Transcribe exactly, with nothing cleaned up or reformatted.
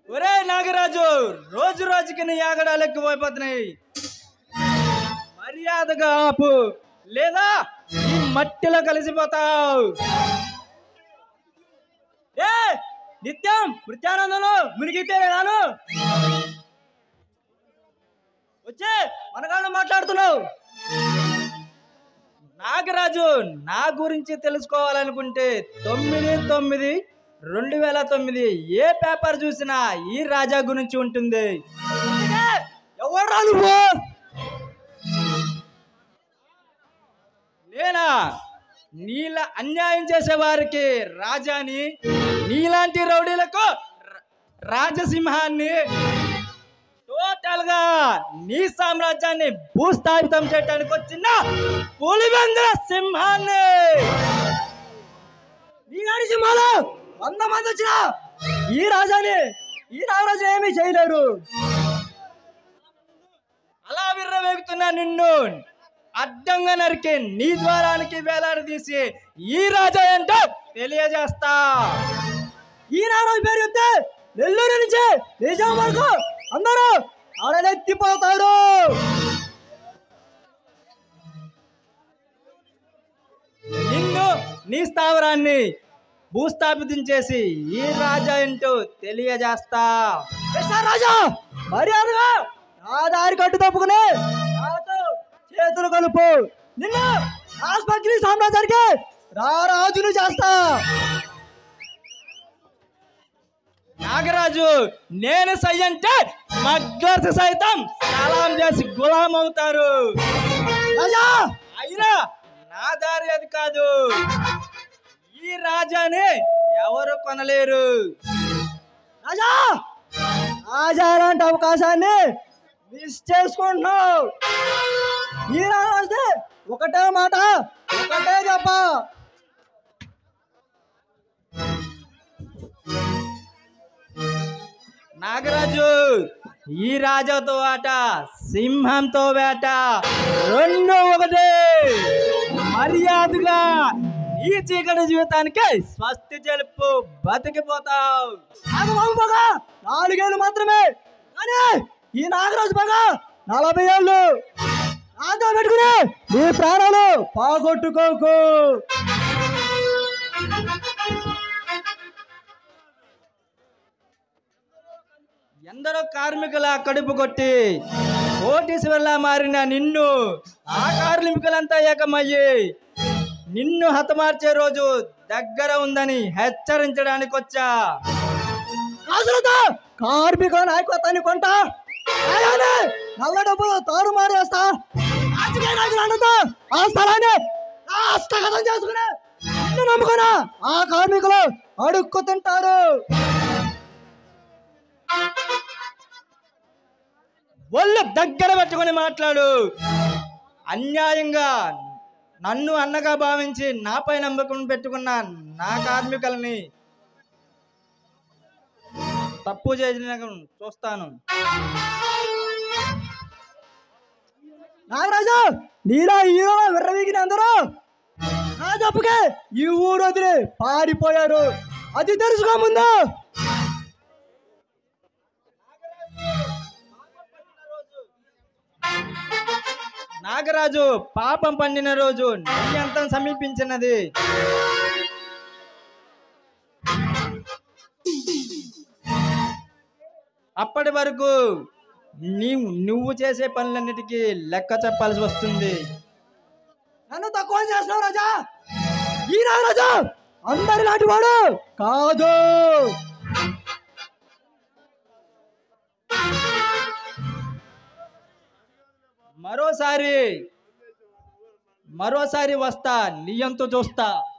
ఒరే నాగరాజు, రోజు రోజుకి నీ ఆగడాలు ఎక్కువైపోతున్నాయి. మర్యాదగా ఆపు, లేదా ఈ మట్టిలో కలిసిపోతావు. ఏ నిత్యం మృత్యానందంలో మునిగితే రాను వచ్చే మనగాళ్ళు మాట్లాడుతున్నావు. నాగరాజు, నా గురించి తెలుసుకోవాలనుకుంటే తొమ్మిది తొమ్మిది రెండు వేల తొమ్మిది ఏ పేపర్ చూసినా ఈ రాజా గురించి ఉంటుంది. ఎవరా నువ్వు? నేనా? నీల అన్యాయం చేసే వారికి రాజాని, నీలాంటి రౌడీలకు రాజసింహాన్ని, టోటల్ గా నీ సామ్రాజ్యాన్ని భూస్థాపితం చేయడానికి వచ్చిన పులివెందుల సింహాన్ని. నీలాంటి సింహాలు వంద మంది వచ్చిన ఈ రాజాని, ఈ నాగరాజు ఏమీ చేయలేరు. అలా విర్రవేగుతున్నా నిన్ను అడ్డంగా నరికి నీ ద్వారానికి వేలాడదీసి ఈ రాజా ఏంటో తెలియజేస్తా. ఈ నాగరాజు పేరు చెప్తే నెల్లూరు నుంచి నిజాం వరకు అందరూ ఆడనెత్తిపోతారు. నిన్ను, నీ స్థావరాన్ని భూస్థాపితం చేసి ఈ రాజా ఏంటో తెలియజేస్తా. రాజా మర్యాదగా నా దారి కట్టు తప్పుకుని నాతో చేతులు కలుపు. నిన్ను ఆస్పత్రి సామ్రాజ్యానికి రారాజును చేస్తా. నాగరాజు, నేను సయ్యంటే మగ్లర్స్ సైతం సలాం చేసి గులాం అవుతారు. రాజా అయినా నా దారి అది కాదు. ఈ రాజాని ఎవరు కొనలేరు. రాజా, రాజా లాంటి అవకాశాన్ని మిస్ చేసుకుంటున్నావు. ఈ రాజు ఒకటే మాట, ఒకటే చెప్ప. నాగరాజు, ఈ రాజాతో ఆట, సింహంతో వేట రెండు ఒకటే. మర్యాదగా ఈ చీకటి జీవితానికి స్వస్తి తెలుపు, బతికిపోతావు. నాలుగేళ్ళు మాత్రమే, కానీ ఈ నాగరాజు బాగా నలభై ఏళ్ళు. నాతో పెట్టుకుని నీ ప్రాణాలు పోగొట్టుకోకు. ఎందరో కార్మికుల కడుపు కొట్టి కోటీశ్వర్లా మారిన నిన్ను ఆ కార్మికులంతా ఏకమయ్యి నిన్ను హతమార్చే రోజు దగ్గర ఉందని హెచ్చరించడానికి వచ్చా. కార్మిక నాయకత్వాన్ని కొంట నల్ల డబ్బులు తారు మారేస్తా. రాజకీయ నాయకులు ఆ స్థలాన్ని హస్తగతం చేసుకుని నిన్ను నమ్ముకున్నా ఆ కార్మికులు అడుక్కు తింటారు. ఒళ్ళు దగ్గర పెట్టుకుని మాట్లాడు. అన్యాయంగా నన్ను అన్నగా భావించి నాపై నమ్మకం పెట్టుకున్న నా కార్మికులని తప్పు చేసిన చూస్తాను. నాగరాజు, నీలా హీరో విర్రవీగిన అందరూ నా తప్పుకే ఈ ఊరు వదిలి పారిపోయారు. అది తెలుసుకో ముందు. నాగరాజు, పాపం పండిన రోజు నీ అంతం సమీపించినది. అప్పటి వరకు నీ నువ్వు చేసే పనులన్నిటికీ లెక్క చెప్పాల్సి వస్తుంది. నన్ను తక్కువ చేస్తున్నావు రాజా. ఈ రాజా అందరి లాంటి వాడు కాదు. మరోసారి మరోసారి వస్తా, నీ అంతు చూస్తా.